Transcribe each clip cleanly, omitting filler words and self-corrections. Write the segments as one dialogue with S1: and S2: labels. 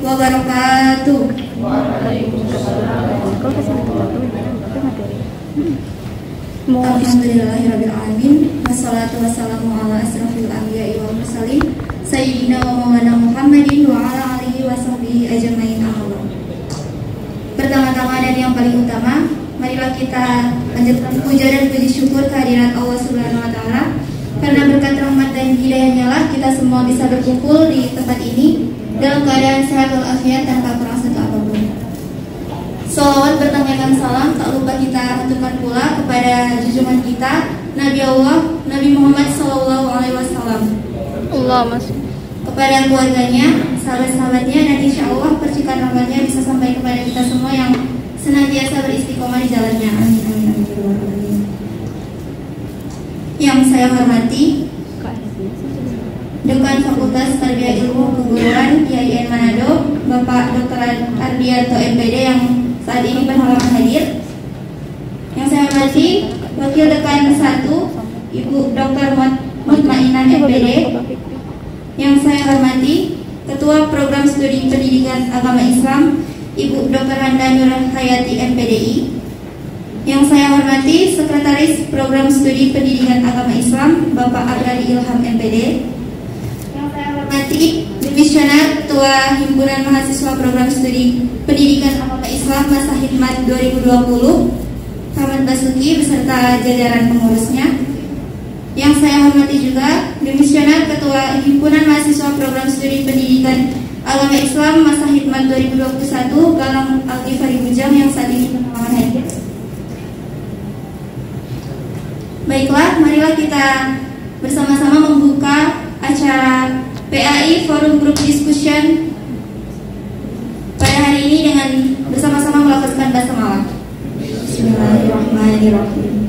S1: wabarakatuh. Alhamdulillahirrabbilalamin. Wassalatu wassalamu ala asrafil anbiya'i wal mursalin Sayyidina wa maulana Muhammadin wa ala alihi wa sahbihi ajmain. Pertama-tama dan yang paling utama, marilah kita lanjutkan puja dan puji syukur kehadiran Allah Subhanahu wa taala. Karena berkat rahmat dan hidayahnya lah kita semua bisa berkumpul di tempat ini dalam keadaan sehat walafiat tanpa kurang satu apapun. Salawat bertambahkan salam tak lupa kita aturkan pula kepada junjungan kita Nabi Allah Nabi Muhammad SAW. Kepada keluarganya, sahabat-sahabatnya, dan insya Allah percikan rahmatnya bisa sampai kepada kita semua yang senantiasa beristiqomah di jalannya. Amin, amin, amin. Yang saya hormati Dekan Fakultas Tarbiyah Ilmu Keguruan IAIN Manado, Bapak Dr. Ardianto MPD yang saat ini berhalangan hadir. Yang saya hormati Wakil Dekan 1 Ibu Dr. Mutmainah MPD. Yang saya hormati Ketua Program Studi Pendidikan Agama Islam Ibu Dr. Handa Nur Hayati MPDI. Yang saya hormati Sekretaris Program Studi Pendidikan Agama Islam Bapak Agradi Ilham MPD. Yang saya hormati Dimisioner Ketua Himpunan Mahasiswa Program Studi Pendidikan Agama Islam Masa Hikmat 2020 Kaman Basuki beserta jajaran pengurusnya. Yang saya hormati juga Dimisioner Ketua Himpunan Mahasiswa Program Studi Pendidikan Agama Islam Masa Hikmat 2021 Galang Al-Ghifari Bujang yang saat ini berhalangan hadir. Baiklah, marilah kita bersama-sama membuka acara PAI Forum Group Discussion pada hari ini dengan bersama-sama melakukan basmalah. Bismillahirrahmanirrahim.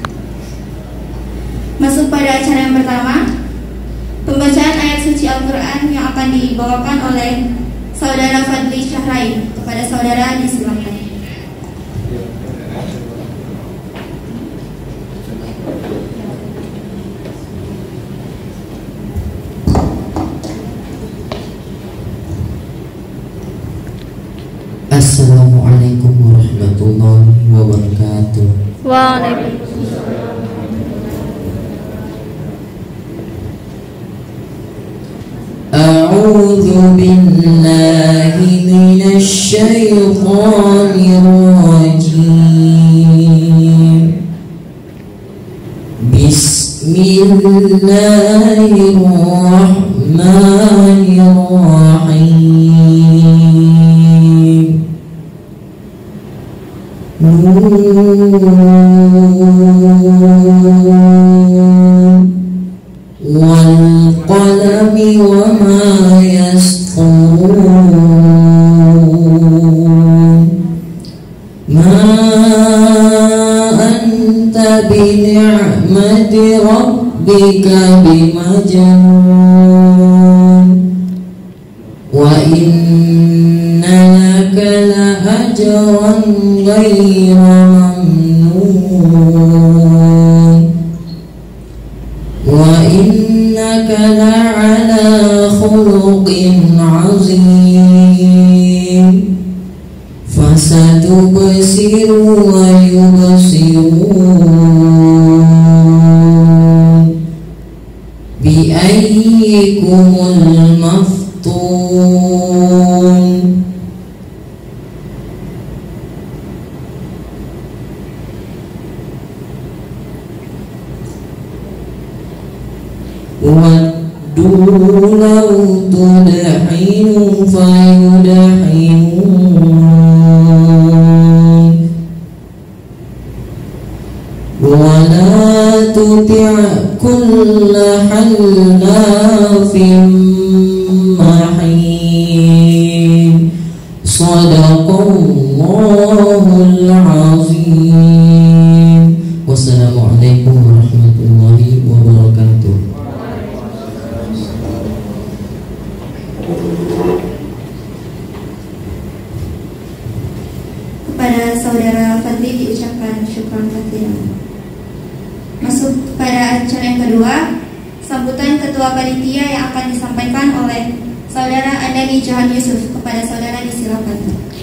S1: Masuk pada acara yang pertama, pembacaan ayat suci Al-Quran yang akan dibawakan oleh Saudara Fadli Syahrain. Kepada saudara disilakan.
S2: Assalamualaikum warahmatullahi wabarakatuh.
S3: Waalaikumsalam.
S2: A'udzu billahi minasy syaithanir rajim. Bismillahirrahmanirrahim. Wal qalami wa ma yasturun. Ma anta bi ni'mati rabbika bimajnun. Wa inna laka la ajran ghayra mamnun. Wa innaka la'ala khuluqin 'azim. Fasatubsiru wa yubsirun. Bi ayyikumul maftun. Waddu law tudhinu fayudhinun. Wa la tuti' kulla halafin mahin. Shadaqallahul azim. Wassalamualaikum warahmatullahi wabarakatuh.
S1: Kepada saudara Fadli diucapkan syukran katsiran. Masuk pada acara yang kedua, sambutan ketua panitia yang akan disampaikan oleh saudara Andani Dani Johan Yusuf. Kepada saudara disilakan.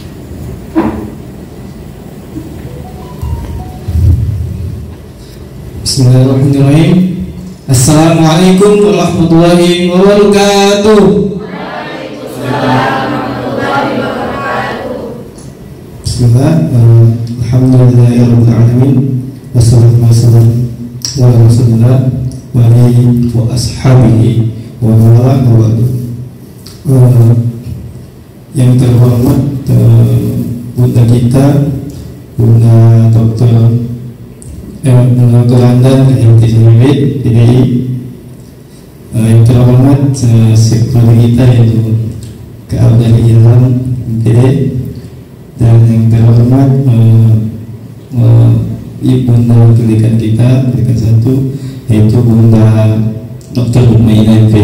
S4: Bismillahirrahmanirrahim. Assalamualaikum warahmatullahi wabarakatuh. Bismillah. Alhamdulillahirabbil alamin. Wassalatu wassalamu ala Rasulillah wa alihi wa ashabihi wa man wala. Yang terhormat Bunda kita, Bunda Dr. London MTCW PDI, yang terhormat sekolah kita yaitu Keabdal Ilham MPD, dan yang terhormat Ibunda pendidikan kita pendidikan satu yaitu Bunda Dr. Umayyah MPD,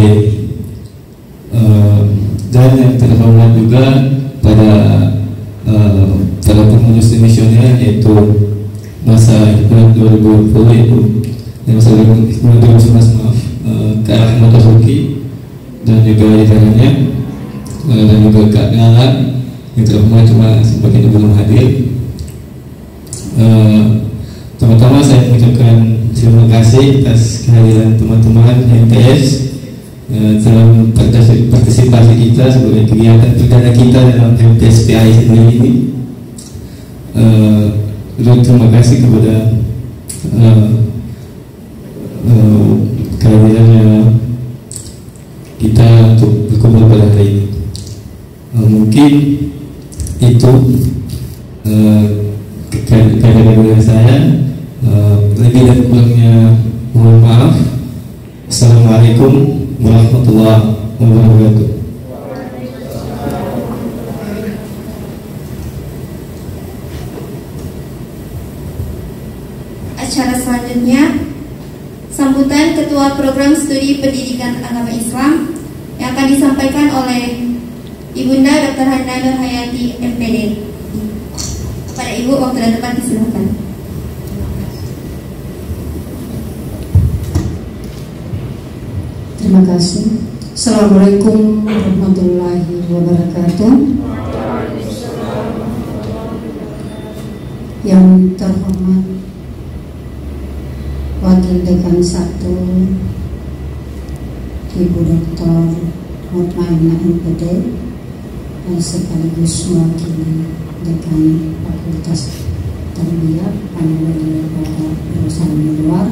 S4: dan yang terhormat juga pada para pengurus misioner yaitu masa Hikmat 2020 itu masa Hikmat 2011 maaf, Kak Rahmat Azuki dan juga jajarannya, dan juga Kak Ngalan yang terhormat cuma sebagian belum hadir. Pertama saya mengucapkan terima kasih atas kehadiran teman-teman MTS dalam partisipasi kita sebagai kegiatan perdana kita dalam MTS PAI sendiri ini. Terima kasih kepada kehadirannya kita untuk berkumpul pada hari ini. Mungkin itu kehadiran saya. Lebih dan kurangnya mohon maaf. Assalamualaikum warahmatullahi wabarakatuh.
S1: Acara selanjutnya, sambutan Ketua Program Studi Pendidikan Agama Islam yang akan disampaikan oleh Ibunda Dr. Hana Nur Hayati MPD. Kepada Ibu, waktu dan tempat disilakan.
S5: Terima kasih. Assalamualaikum warahmatullahi wabarakatuh. Yang terhormat Wakil Dekan 1 Ibu Dr. Mutmainnah MPD, dan sekaligus mewakili Dekan Fakultas Tarbiyah Panwali pada jurusan luar,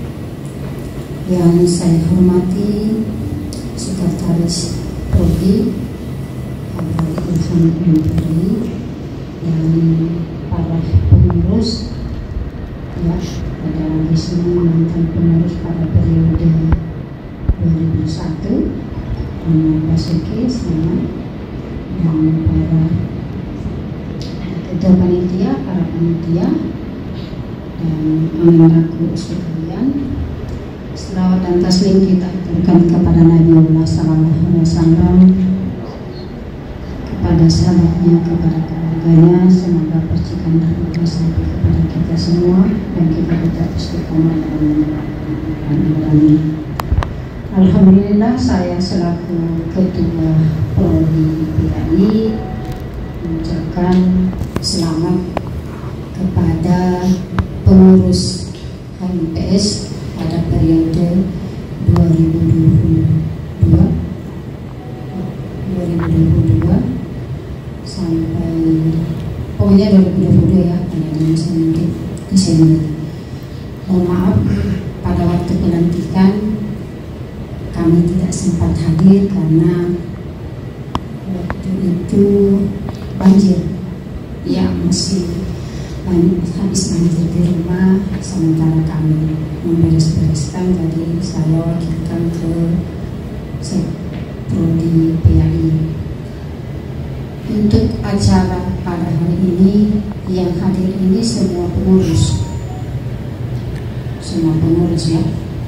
S5: yang saya hormati Sekretaris Prodi Abdul Ilham MPD, dan para pengurus ya, ada di sini mantan pengurus pada periode 2001, Basuki selamat, dan para ketua panitia, para panitia, dan anak-anakku sekalian. Selawat dan taslim kita aturkan kepada Nabi SAW, kepada sahabatnya, kepada keluarganya. Semoga percikan rahmatnya sampai kepada kita semua dan kita tetap istiqomah dalam menjalani. Alhamdulillah, saya selaku Ketua Prodi PAI mengucapkan selamat kepada pengurus HMPS pada periode 2022 sampai pokoknya 2022 ya, pada Desember. Mohon maaf pada waktu pelantikan kami tidak sempat hadir karena waktu itu banjir ya, masih habis banjir di rumah, sementara kami memberes-bereskan. Jadi saya wakilkan ke Prodi PAI. Untuk acara pada hari ini, yang hadir ini semua pengurus ya.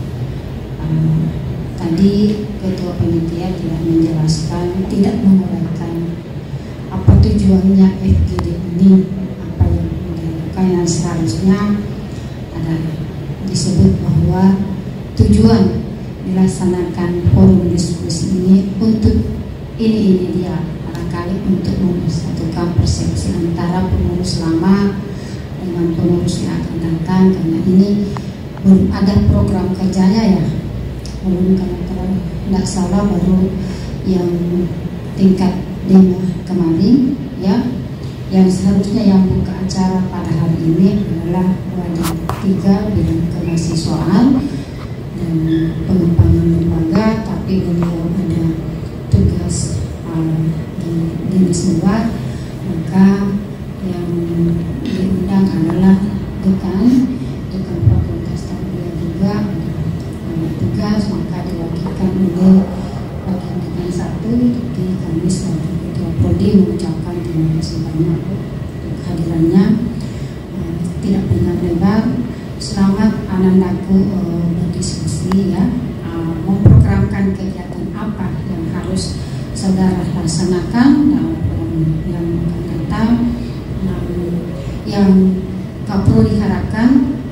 S5: Tadi Ketua Panitia tidak menjelaskan, tidak menguraikan apa tujuannya FGD ini, apa yang dilakukan, yang seharusnya ada disebut bahwa tujuan dilaksanakan forum diskusi ini untuk ini dia barangkali untuk mempersatukan persepsi antara pengurus lama dengan pengurus yang akan datang, karena ini belum ada program kerjanya ya, belum, kalau tidak salah baru yang tingkat 5 kemarin ya, yang seharusnya yang buka acara pada hari ini adalah wadah 3 bidang kemahasiswaan dan pengembangan lembaga, tapi beliau ada tugas di dinas luar, maka yang diundang adalah dekan fakultas tarbiyah juga ada tugas, maka diwakilkan oleh wakil dekan 1, jadi kami sebagai ketua prodi mengucapkan terima kasih banyak untuk kehadirannya. Tidak panjang lebar, selamat anandaku berdiskusi ya, memprogramkan kegiatan apa yang harus saudara laksanakan dalam program yang akan datang. Yang perlu diharapkan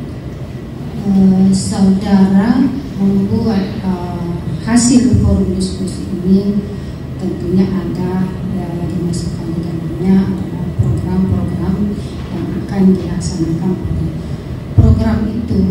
S5: saudara membuat hasil forum diskusi ini tentunya ada dimasukkan di dalamnya adalah program-program yang akan dilaksanakan. Program itu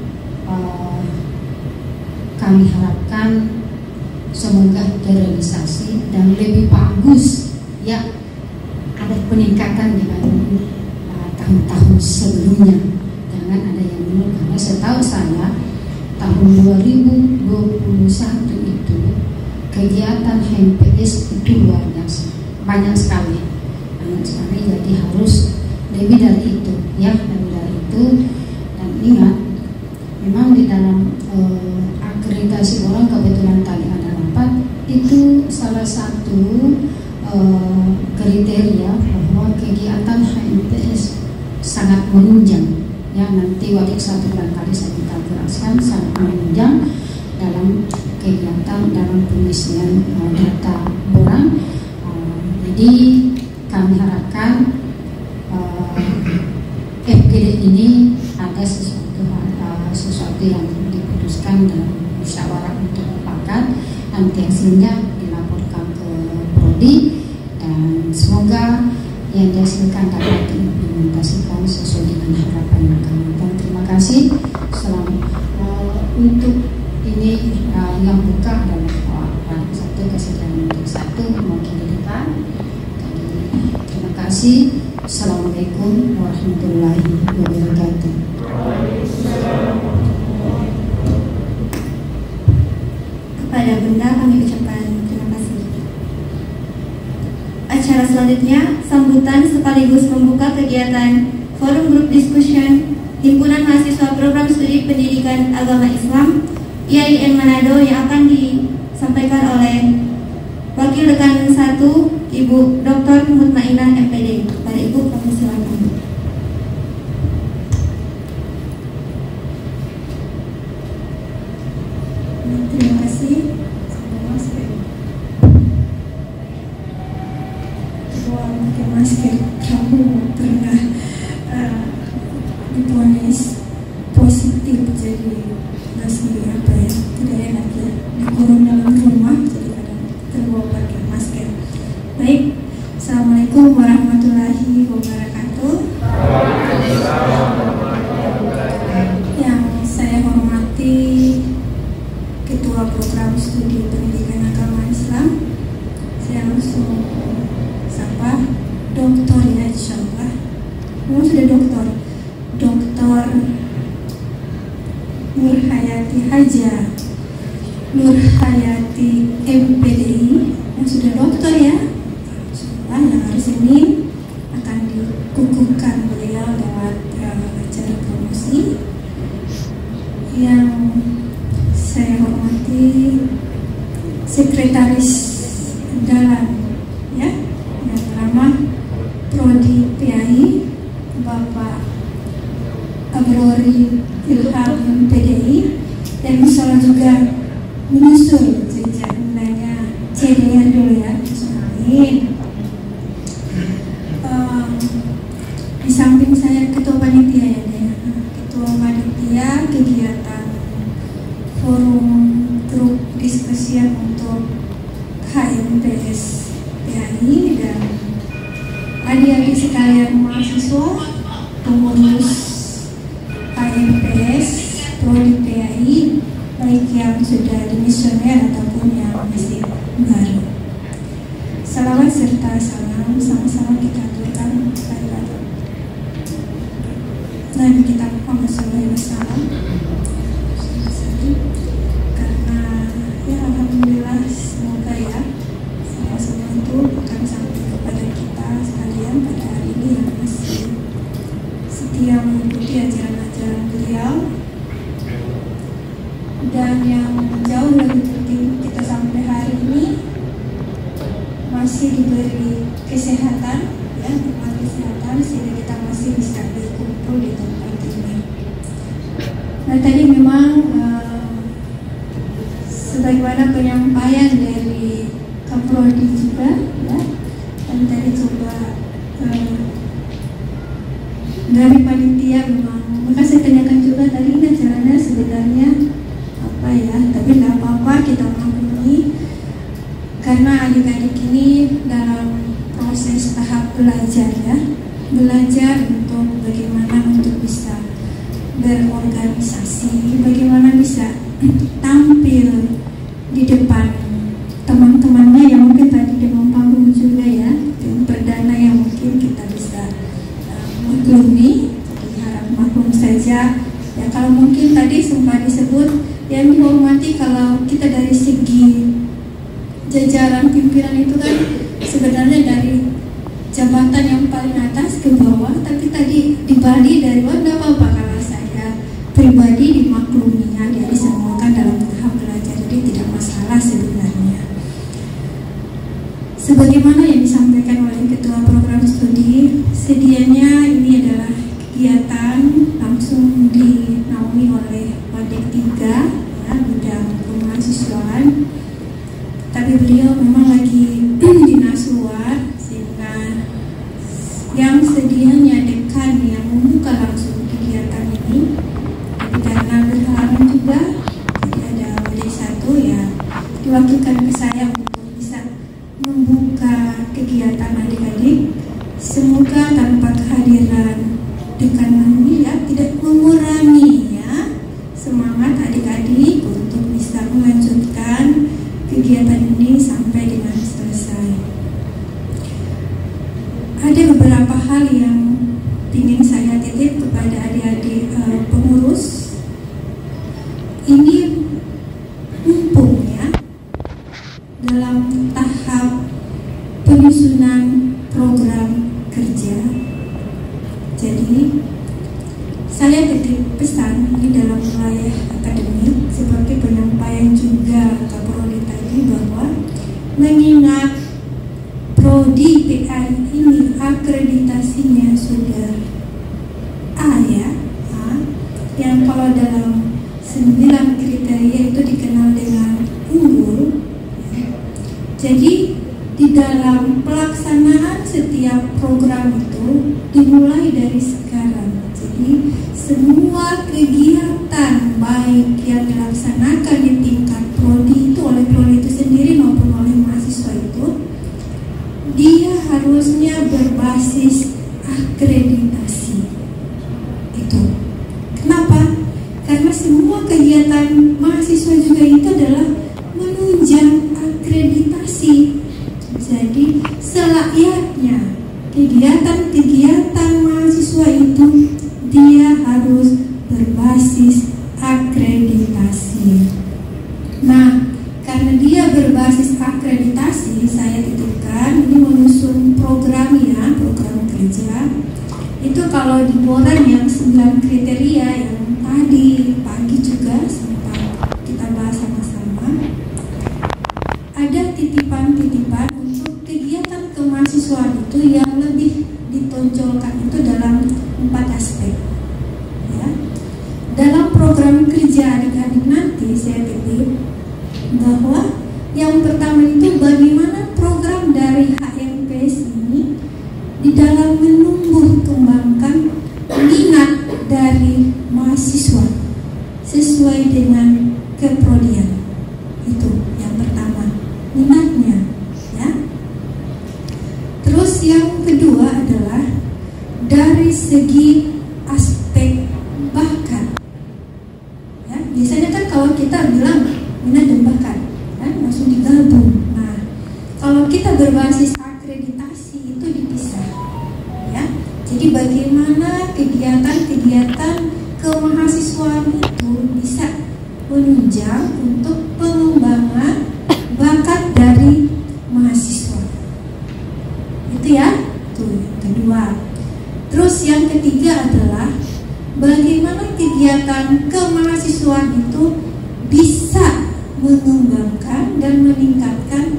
S5: kami harapkan semoga terrealisasi dan lebih bagus ya, ada peningkatan dibanding tahun-tahun sebelumnya, jangan ada yang menurun, karena setahu saya tahun 2021 itu kegiatan HMPS itu luar biasa, banyak sekali, jadi harus lebih dari itu ya, lebih dari itu. Dan ingat, memang di dalam akreditasi orang kebetulan tadi ada rapat, itu salah satu kriteria bahwa kegiatan HMPS sangat menunjang ya, nanti wadik 1 barangkali saya kita jelaskan, sangat menunjang dalam kegiatan dalam pengisian data orang. Jadi kami harapkan FGD ini ada sesuatu yang diputuskan dalam musyawarah untuk mufakat, nanti hasilnya dilaporkan ke prodi dan semoga yang dihasilkan dapat diimplementasikan sesuai dengan harapan yang kami. Dan terima kasih. Untuk ini yang buka adalah satu kesediaan untuk 1 mewakili dekan. Terima kasih. Assalamualaikum warahmatullahi wabarakatuh.
S1: Kepada Bunda kami ucapkan terima kasih. Acara selanjutnya sambutan sekaligus membuka kegiatan Forum Group Discussion Himpunan Mahasiswa Program Studi Pendidikan Agama Islam IAIN Manado yang akan disampaikan oleh Wakil Dekan 1 Ibu Dr. Mutmainah MPD. Pada Ibu kami silakan. Terima kasih. Pakai masker, kamu pernah diponis positif, jadi masih apa ya, tidak enak ya, dikurung dalam rumah, jadi kadang terbawa pakai masker. Baik, assalamualaikum warahmatullahi wabarakatuh. Yang saya hormati Ketua Program Studi Pendidikan Agama Islam, saya langsung sapa doktor ya, insyaallah. Kamu sudah doktor, Doktor Nur Hayati Haja, Nur Hayati MPDI yang sudah doktor ya, insyaallah, yang hari Senin akan dikukuhkan beliau lewat acara promosi. Yang saya hormati Sekretaris Dalam ya, yang bernama Prodi PAI Bapak Abrori Ilham PDI, dan misalnya juga menyusul sejak mulanya CD-nya dulu ya, amin. Di samping saya ketua panitia ya, ketua panitia kegiatan forum grup diskusi untuk HMPS
S6: sekalian mahasiswa, pengurus AMPS, Prodi PAI, baik yang sudah dimisioner ataupun yang masih baru. Salawat serta salam sama-sama kita aturkan kepada Nabi kita Muhammad SAW. Karena ya alhamdulillah, semoga ya semua itu akan sampai kepada kita sekalian pada hari ini yang masih setia mengikuti ajaran-ajaran beliau. Dan yang jauh lebih penting, kita sampai hari ini masih diberi kesehatan, ya, nikmat kesehatan, sehingga kita masih bisa berkumpul di tempat ini. Nah, tadi memang sebagaimana penyampaian dari Kaprodi juga, ya, dan tadi coba dari panitia memang, maka saya tanyakan juga tadi ini acaranya sebenarnya apa ya, tapi nggak apa-apa, kita maklumi karena adik-adik ini dalam proses tahap belajar, ya, belajar untuk bagaimana untuk bisa berorganisasi, bagaimana bisa tampil di depan teman-temannya yang mungkin tadi demam panggung juga, ya, yang perdana yang mungkin kita bisa maklumi, harap maklum saja. Ya, kalau mungkin tadi sempat disebut yang dihormati, kalau kita dari segi jajaran pimpinan itu kan sebenarnya dari jabatan yang paling atas ke bawah, tapi tadi dibagi dari bawah, tidak apa-apa kalau saya pribadi dimakluminya, dia disemuakan dalam tahap belajar, jadi tidak masalah sebenarnya. Sebagaimana yang disampaikan oleh Ketua Program Studi, sedianya ini adalah kegiatan langsung dinaungi oleh Wadik 3, ya, bidang kemahasiswaan. Tapi beliau memang lagi dinas luar, sehingga yang sedianya dekan yang membuka langsung kegiatan ini, tapi karena berhalangan juga, jadi ada Wadik 1 ya diwakilkan ke saya untuk bisa membuka kegiatan adik-adik. Semoga tanpa kehadiran dekan ini, ya, tidak mengurangi, ya, semangat adik-adik untuk bisa melanjutkan kegiatan ini sampai dengan selesai. Ada beberapa hal yang ingin saya titip kepada adik-adik pengurus. Ini mumpung, ya, dalam tahap penyusunan program kerja. Jadi saya titip pesan ini dalam wilayah akademik, seperti penyampaian juga Kaprodi tadi, bahwa mengingat Prodi PAI ini akreditasinya sudah A, ya, A, yang kalau dalam 9 kriteria itu dikenal dengan unggul, ya. Jadi di dalam pelaksanaan setiap program itu dimulai dari sekarang. Jadi semua kegiatan baik yang dilaksanakan di tingkat prodi itu oleh prodi itu sendiri maupun oleh mahasiswa itu, dia harusnya berbasis akreditasi. Itu kenapa? Karena semua kegiatan mahasiswa juga itu adalah menunjang akreditasi. Jadi selayaknya kegiatan-kegiatan mahasiswa itu dia harus berbasis akreditasi. Nah, karena dia berbasis akreditasi, saya titipkan ini menyusun programnya, program kerja. Itu kalau di boran yang 9 kriteria yang tadi pagi juga sempat kita bahas sama-sama, ada titipan-titipan untuk kegiatan kemahasiswaan itu yang lebih ditonjolkan itu dalam 4 aspek, ya. Dalam program kerja adik-adik nanti saya titip bahwa yang pertama itu bagaimana program dari HMPS ini di dalam menumbuh kembangkan minat dari mahasiswa sesuai dengan keprodian. Itu yang pertama, minatnya, ya. Terus yang kedua adalah dari segi aspek bakat. Ya, biasanya kan kalau kita bilang minat dan bakat, kan langsung digabung. Nah, kalau kita berbasis akreditasi itu dipisah. Ya, jadi bagaimana kegiatan-kegiatan kemahasiswaan itu bisa menunjang untuk pengembangan bakat dari mahasiswa. Itu ya, itu yang kedua. Terus yang ketiga adalah bagaimana kegiatan kemahasiswaan itu bisa mengembangkan dan meningkatkan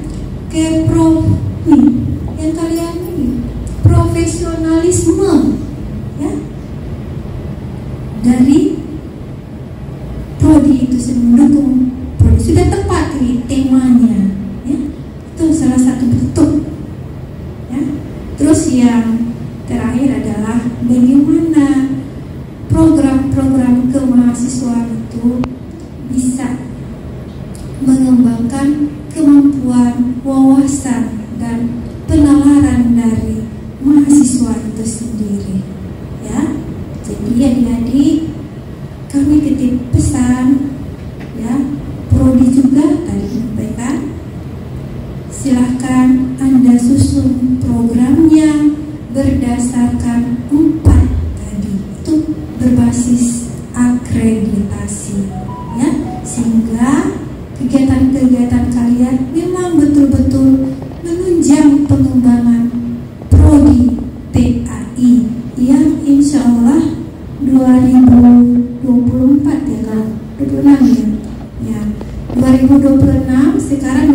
S6: yang kalian ini profesionalisme, ya, dari prodi itu mendukung prodi. Sudah tepat temanya, ya, itu salah satu bentuk, ya. Terus yang terakhir adalah bagaimana program-program kemahasiswaan itu bisa mengembangkan kemampuan, wawasan, dan penalaran dari mahasiswa itu sendiri, ya. Jadi adik-adik, kami titip pesan, ya, prodi juga tadi menyampaikan, silahkan Anda susun programnya berdasarkan 4 tadi, itu berbasis akreditasi, ya, sehingga kegiatan-kegiatan kalian memang betul-betul menunjang pengembangan prodi PAI yang insya Allah 2024 ya kan, 26 ya, ya 2026 sekarang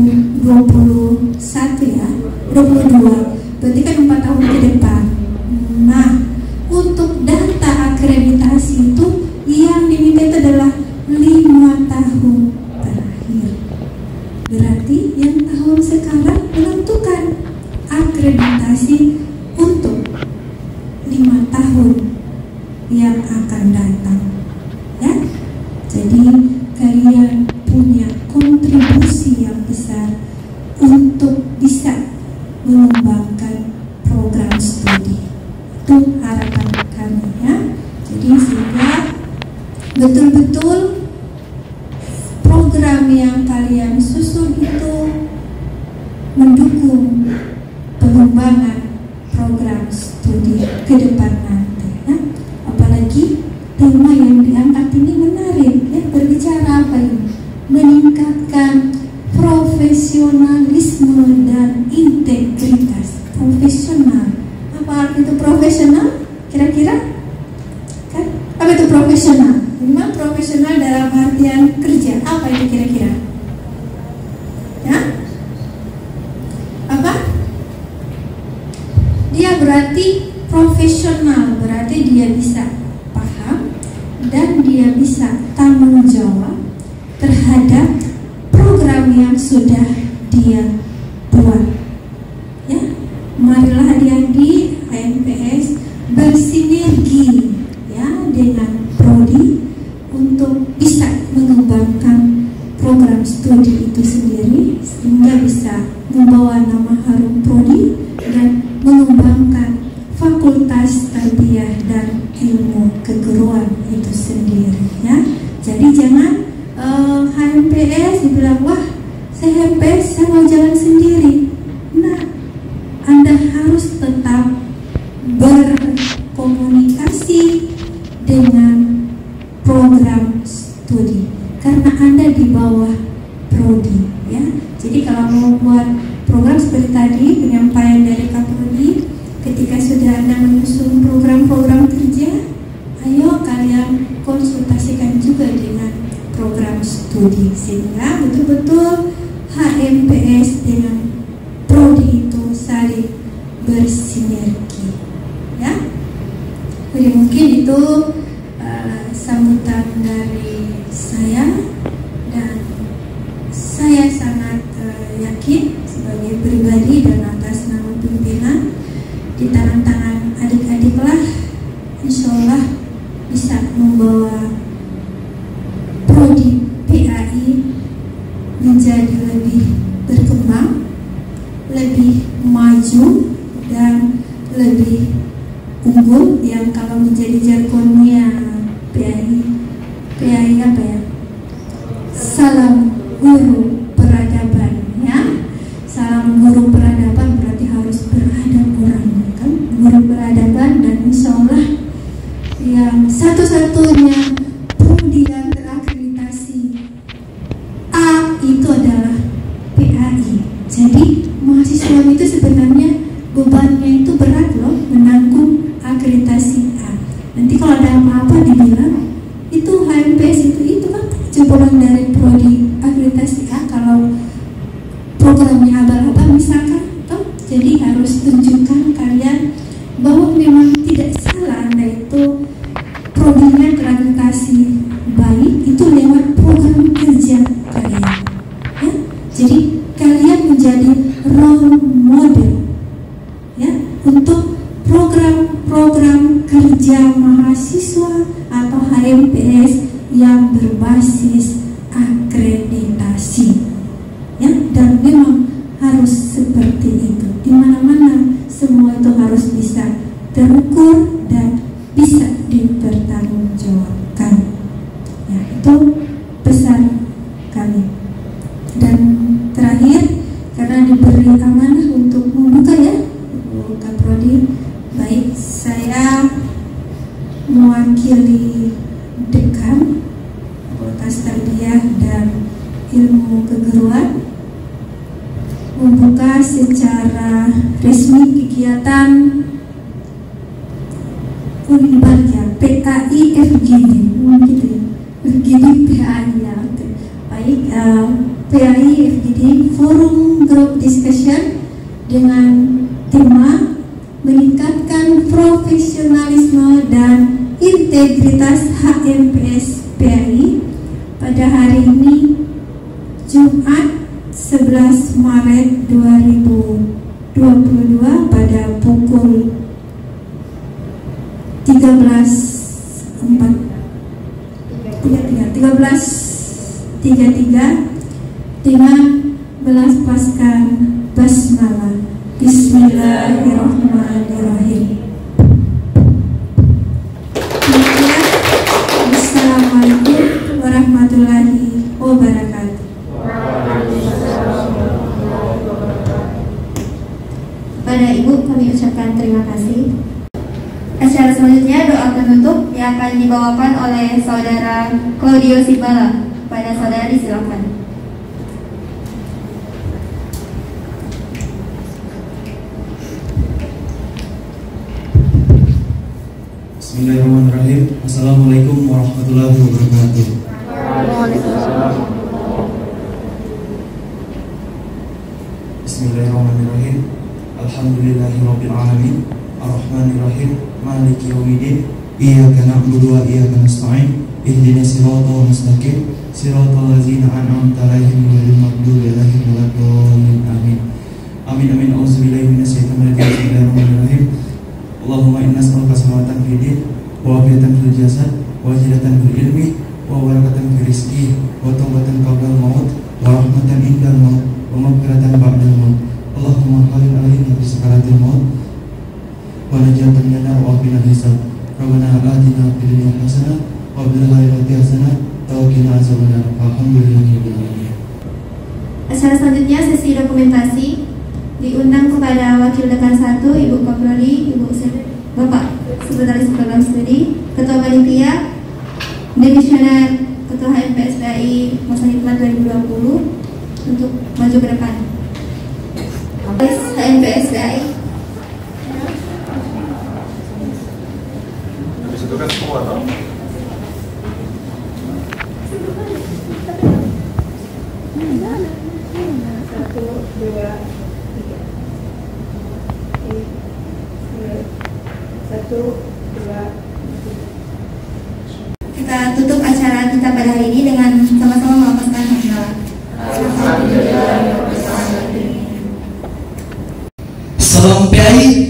S6: 2021 ya, 22, berarti kan 4 tahun ke depan. Nah, untuk data akreditasi itu yang diminta itu adalah 5 tahun terakhir. Berarti yang tahun sekarang menentukan akreditasi untuk 5 tahun yang akan datang, ya. Jadi kalian punya kontribusi yang besar untuk bisa mengembangkan program studi. Itu harapan kami, ya. Jadi sehingga betul-betul program yang kalian susun itu mendukung pengembangan program studi ke depan nanti, ya. Apalagi tema yang diangkat ini menarik, ya, berbicara apa ini? Meningkatkan profesionalisme dan integritas. Profesional. Apa arti itu profesional? Kira-kira? Kan? Apa itu profesional? Memang profesional dalam artian kerja. Apa itu kira-kira? Ya? Apa? Dia berarti profesional, berarti dia bisa paham dan dia bisa tanggung jawab terhadap program yang sudah dia buat, ya. Marilah adik-adik HMPS bersinergi, ya, dengan prodi untuk bisa mengembangkan program studi itu sendiri sehingga bisa membawa nama harum prodi dan mengembangkan fakultas tarbiyah dan ilmu keguruan itu sendiri, ya. Jadi jangan HMPS dibilang, wah saya HMPS saya mau jalan sendiri. Nah, Anda harus tetap berkomunikasi dengan program studi karena Anda di bawah prodi, ya. Jadi kalau mau buat program seperti tadi penyampaian dari Kaprodi, ketika sudah Anda menyusun program-program kerja, ayo kalian konsultasikan juga dengan program studi sehingga betul-betul HMPS dengan prodi itu saling bersinergi, ya. Jadi mungkin itu sambutan dari saya, dan saya sangat yakin sebagai pribadi dan atas nama pimpinan di tangan-tangan adik-adiklah insya Allah bisa membawa prodi PAI menjadi lebih berkembang, lebih maju, dan lebih unggul yang kalau menjadi jargonnya PAI apa ya? Salam guru peradaban ya. Salam guru peradaban berarti harus beradab orangnya kan, guru peradaban, dan insya Allah yang satu-satunya prodi yang terakreditasi A itu adalah PAI. Jadi mahasiswa itu sebenarnya bebannya itu berat loh, menanggung akreditasi A. Nanti kalau ada apa-apa dibilang itu HMPS itu kan jebolan dari prodi akreditasi A kalau programnya abal-abal misalkan toh. Jadi harus tunjukkan kalian bahwa memang tidak salah Anda itu prodinya terakreditasi baik itu lewat program kerja kalian ya. Jadi kalian menjadi role model ya untuk program-program kerja mahasiswa atau HMPS yang berbasis akreditasi ya. Dan memang harus seperti itu, di mana-mana semua itu harus bisa terukur dan bisa dipertanggungjawabkan ya. Itu pesan kami. Dan terakhir, karena diberi amanah untuk membuka ya Kaprodi, baik saya mewakili dekan Fakultas Tarbiyah dan Ilmu Keguruan membuka secara resmi kegiatan Unbarja PAI FGD gitu ya, FGD PAI ya. Baik, PAI FGD Forum Group Discussion dengan tema meningkatkan profesionalisme dan integritas HMPS PAI pada hari ini Jumat 11 Maret 2022 pada pukul 13.33 dengan melafazkan basmalah. Bismillahirrahmanirrahim. Assalamualaikum warahmatullahi wabarakatuh.
S1: Kepada Ibu kami ucapkan terima kasih. Acara selanjutnya doa penutup yang akan dibawakan oleh Saudara Claudio Sibala. Pada saudara disilakan.
S7: Bismillahirrahmanirrahim. Assalamualaikum warahmatullahi wabarakatuh. Bismillahirrahmanirrahim. Alhamdulillahirabbil alamin. Arrahmanirrahim. Maliki yaumiddin. Iyyaka na'budu wa iyyaka nasta'in. Ihdinas siratal mustaqim. Siratal ladzina an'amta 'alaihim ghairil maghdubi 'alaihim waladdallin. Amin. Amin amin. Auzubillahi minasyaitonir rajim. Bismillahirrahmanirrahim. Allahumma inna nas'aluka salamatan fid din wa afiyatan fil jasad wa ziyadatan fil ilmi wa barakatan fil rizqi wa taubatan qabla al-maut wa rahmatan indal maut wa maghfiratan ba'da al-maut. Allahumma halil alaina bi sakaratil maut wa najatan min an-nar wa qina hisab. Rabbana atina fid dunya hasanah wa fil akhirati hasanah wa qina azabannar. Alhamdulillahirabbil alamin.
S1: Acara selanjutnya sesi dokumentasi. Diundang kepada Wakil Dekan 1, Ibu Kaprodi, Bapak Sekretaris Program Studi, Ketua Panitia, Demisioner Ketua HMPS PAI Masa Hikmat 2020 untuk maju ke depan. HMPS PAI.
S8: Itu kan semua tau.
S1: Kita tutup acara kita pada hari ini dengan sama-sama melafazkan hamdalah.
S9: Salam PAI.